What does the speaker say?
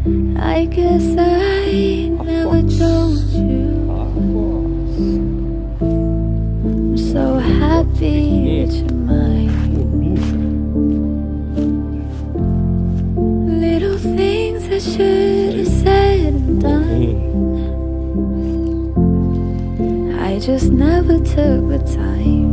I guess I never told you. I'm so happy that you're mine. Little things I should have said and done, I just never took the time.